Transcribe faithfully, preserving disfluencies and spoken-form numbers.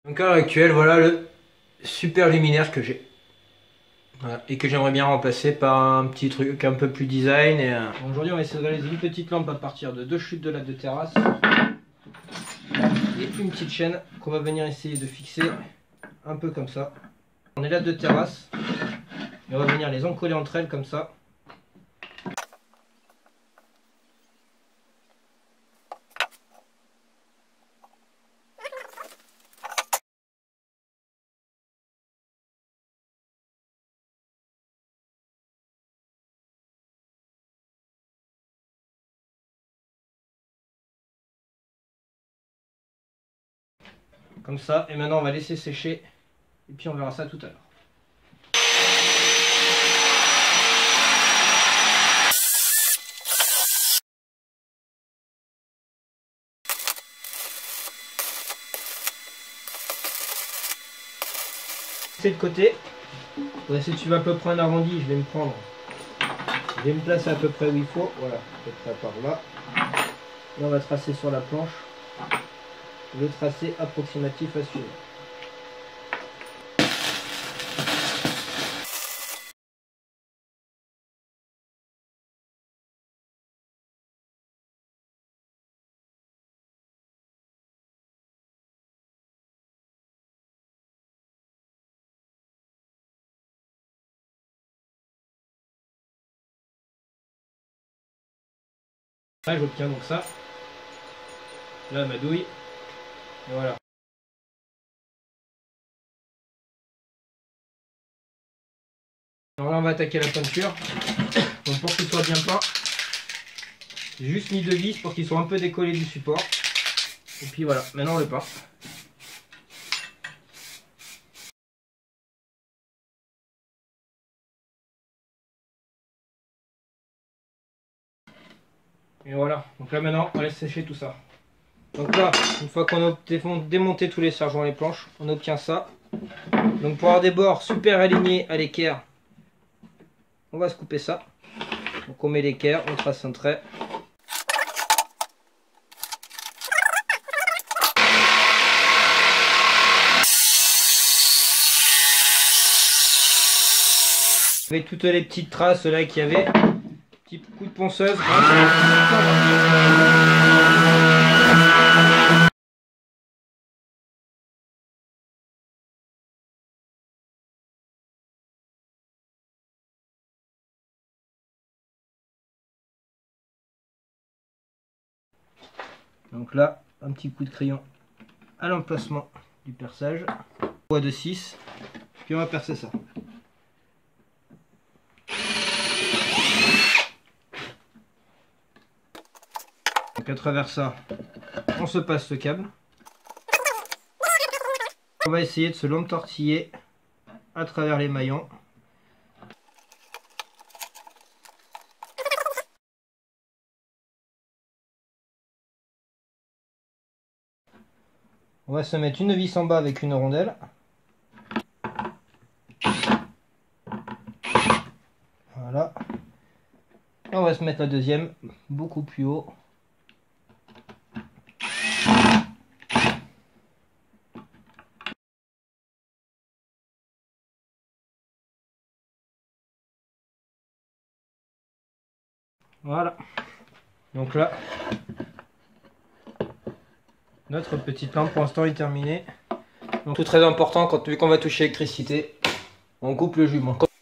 Donc à l'heure actuelle, voilà le super luminaire que j'ai. Voilà, et que j'aimerais bien remplacer par un petit truc un peu plus design. Et euh... Aujourd'hui, on va essayer de réaliser une petite lampe à partir de deux chutes de lattes de terrasse et une petite chaîne qu'on va venir essayer de fixer un peu comme ça. On est lattes de terrasse et on va venir les encoller entre elles comme ça. Comme ça, et maintenant on va laisser sécher et puis on verra ça tout à l'heure. C'est de côté, on va essayer de suivre à peu près un arrondi. Je vais me prendre, je vais me placer à peu près où il faut, voilà, à peu près par là. Et on va tracer sur la planche le tracé approximatif à suivre. Là j'obtiens donc ça, là ma douille, et voilà. Alors là on va attaquer la peinture, donc pour qu'il soit bien peint, j'ai juste mis deux vis pour qu'il soit un peu décollé du support, et puis voilà, maintenant on le peint. Et voilà, donc là maintenant on laisse sécher tout ça. Donc là, une fois qu'on a démonté tous les serre-joints et les planches, on obtient ça. Donc pour avoir des bords super alignés à l'équerre, on va se couper ça. Donc on met l'équerre, on trace un trait. Avec toutes les petites traces là qu'il y avait, petit coup de ponceuse. Donc là, un petit coup de crayon à l'emplacement du perçage. Bois de six, puis on va percer ça. Donc à travers ça, on se passe ce câble. On va essayer de se l'entortiller à travers les maillons. On va se mettre une vis en bas avec une rondelle. Voilà. Et on va se mettre la deuxième beaucoup plus haut. Voilà. Donc là, notre petite lampe pour l'instant est terminée. Donc tout très important, quand vu qu'on va toucher l'électricité, on coupe le jumeau.